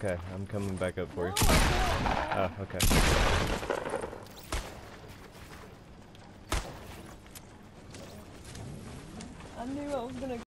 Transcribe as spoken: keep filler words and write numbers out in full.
Okay, I'm coming back up for you. No, I can't. Oh, okay. I knew I was gonna